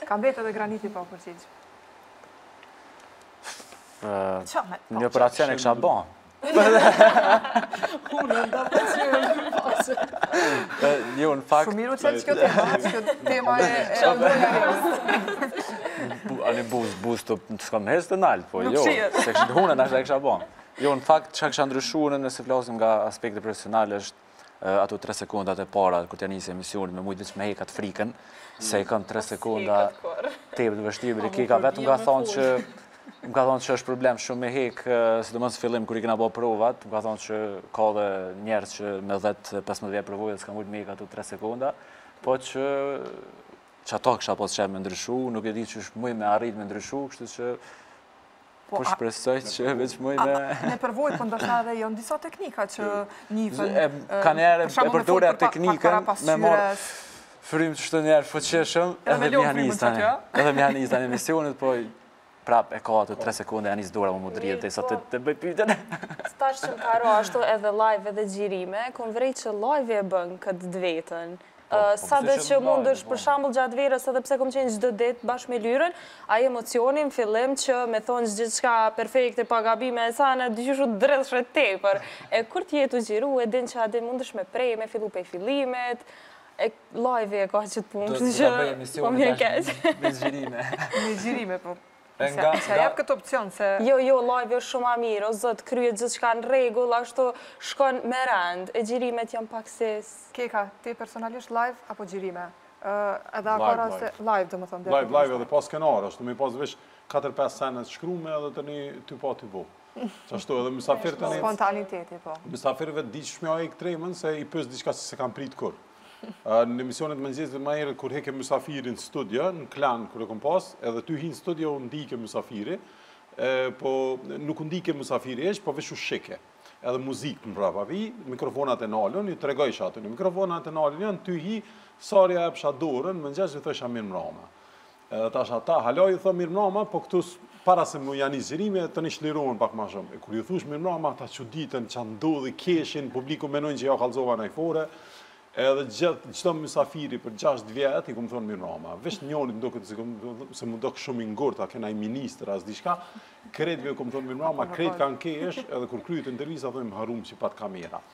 Ka mbetë edhe graniti pa përgjigj. Një operacion e kisha ba. Unë nda përgjigj pasë. Jo, në fakt... Shumë miru qëtë që kjo tema e Ani buz të s'kam hes të nalë, po jo, se kështë hunën ashtë e kisha ba. Jo, në fakt, që kisha ndryshu nëse flasim nga aspekte profesionale është ato 3 sekundat e para, kër t'ja njëse emisionit, me mujtë që me hekat frikën, se i kam 3 sekunda tepër të vështirë, kika vetëm ka thonë që më ka thonë që është problem shumë me hek, sidomos fillim kër i kena bo provat, më ka thonë që ka dhe njerës që me 10-15 provojët s'ka mujtë me hek ato 3 sekunda, po që ato kësha po që me ndryshu, nuk e di që është muj me arrit me ndryshu, kështu që po shpresoj që veç muj me... Ne përvojt, po ndoshta edhe jo në disa teknika që njifën... Ka njerë e përdore teknikën me morë frim që shtë njerë fëqeshëm, edhe mjanistan e emisionit, po prap e ka ato 3 sekunde janis dora më mudrijet dhe sa të bëj pyten. Stash që më karo ashtu edhe live edhe gjirime, kom vrej që live e bën këtë dvetën. Sa dhe që mund është për shambull gjatë verës edhe pse kom qenë gjdo dit bashkë me lyrën, a emocionin fillim që me thonë gjithë shka perfekte pa gabime e sana, dyqyshu drejtë shre tepër. E kur t'jetu gjiru e din që adin mund është me prej, me fillu pe fillimet, e live e ka që të punë, që po mje keq. Me gjirime. Me gjirime, po. Se jep këtë opcion, se... Jo, live është shumë a mirë, o zëtë kryet gjithë shka në regull, ashtu shkon me rand, e gjirimet janë pak ses. Keka, ti personalisht live apo gjirime? Edhe akora se live, dhe më thonë. Live edhe pas skenar, ashtu me pas vesh 4-5 senet shkrume edhe të një ty pa ty bo. Qashtu edhe misafirë të një... Spontaniteti, po. Misafirëve di që shmja e këtrejmen se i pës diçka si se kam prit kur. Në emisionet më nëzjesë dhe ma herët kur heke musafirin studio, në klan kër e kom pas, edhe ty hinë studio unë ndike musafiri, po nuk ndike musafiri esh, po vesh u shike. Edhe muzikë në prapa vi, mikrofonat e nalën, i tregoj shatë një mikrofonat e nalën janë, ty hi, sarja e pësha dorën, më nëgjesë i thësha mirë mrama. Edhe ta shata, haloj i thë mirë mrama, po këtus para se më janë i zhirime, të një shlirohen pak ma shumë. Kër ju thush mirë mrama, ta që ditën që ndodhi keshin, publiku menojnë që ja kalzova në i fore, edhe gjithë mysafiri për 6 vjetë i këmë thonë mirë mrama. Vesh njënit ndoket se më ndokë shumë i ngurta, kena i ministra, as diçka, kretve këmë thonë mirë mrama, kretë kanë kesh, edhe kur kryet intervisa, thojmë harum që pat kamera.